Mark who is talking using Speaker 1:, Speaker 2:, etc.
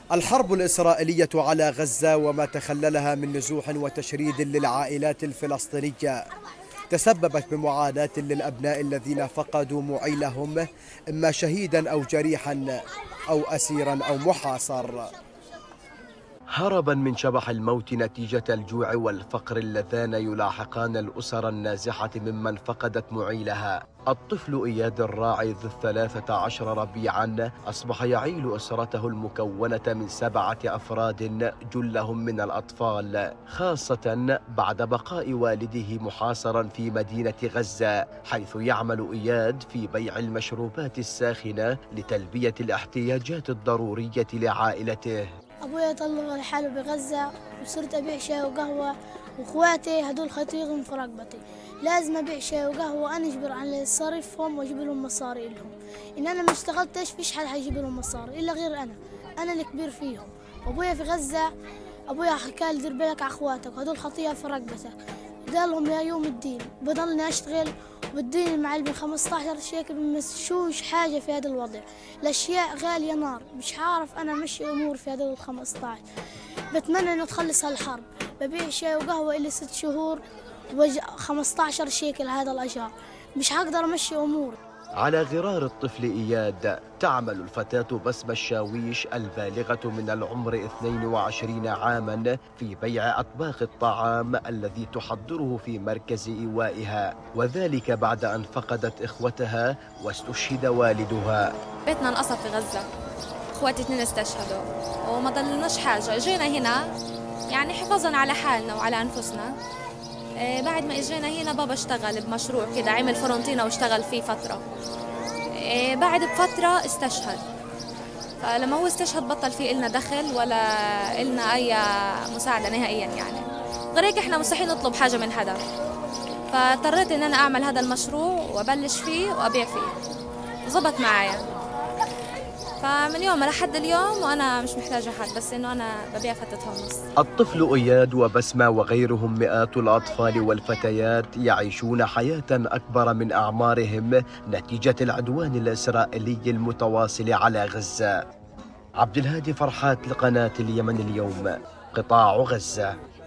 Speaker 1: الحرب الإسرائيلية على غزة وما تخللها من نزوح وتشريد للعائلات الفلسطينية تسببت بمعاناة للأبناء الذين فقدوا معيلهم، إما شهيدا أو جريحا أو أسيرا أو محاصر. هربا من شبح الموت نتيجة الجوع والفقر اللذان يلاحقان الأسر النازحة ممن فقدت معيلها، الطفل إياد الراعي ذو 13 ربيعا أصبح يعيل أسرته المكونة من 7 أفراد جلهم من الأطفال، خاصة بعد بقاء والده محاصرا في مدينة غزة، حيث يعمل إياد في بيع المشروبات الساخنة لتلبية الاحتياجات الضرورية لعائلته.
Speaker 2: أبويا طلعوا لحاله بغزة وصرت أبيع شاي وقهوة، وإخواتي هدول خطيهم في رقبتي، لازم أبيع شاي وقهوة وأنا أجبر على صرفهم وأجيب لهم مصاري لهم. إن أنا ما اشتغلتش فيش حد حيجيب لهم مصاري إلا غير أنا الكبير فيهم. وأبويا في غزة، أبويا حكى لي دير بالك على إخواتك وهدول خطية في رقبتك، قال لهم يا يوم الدين بضلني أشتغل وبديني المعلم 15 شيكل، بمشوش حاجة في هذا الوضع، الأشياء غالية نار، مش عارف أنا مشي أمور في هذا 15. بتمنى إنه تخلص هالحرب، ببيع شاي وقهوة إلي 6 شهور 15 شيكل هذا الأجار، مش هقدر أمشي أمور.
Speaker 1: على غرار الطفل إياد تعمل الفتاة بسمة الشاويش البالغة من العمر 22 عاما في بيع أطباق الطعام الذي تحضره في مركز إيوائها، وذلك بعد أن فقدت إخوتها واستشهد والدها.
Speaker 3: بيتنا انقصف في غزة، إخواتي 2 استشهدوا وما ضلناش حاجة، جينا هنا يعني حفاظا على حالنا وعلى أنفسنا. بعد ما اجينا هنا بابا اشتغل بمشروع كده، عمل فرونتينا واشتغل فيه فترة، بعد بفترة استشهد، فلما هو استشهد بطل فيه إلنا دخل ولا إلنا أي مساعدة نهائيا، يعني غير هيك احنا مستحيل نطلب حاجة من حدا، فاضطريت إن أنا أعمل هذا المشروع وأبلش فيه وأبيع فيه، زبط معايا، فمن يوم لحد اليوم وأنا مش محتاجة حد، بس إنه أنا ببيع فتة هومس.
Speaker 1: الطفل إياد وبسمة وغيرهم مئات الأطفال والفتيات يعيشون حياة أكبر من أعمارهم نتيجة العدوان الإسرائيلي المتواصل على غزة. عبد الهادي فرحات لقناة اليمن اليوم، قطاع غزة.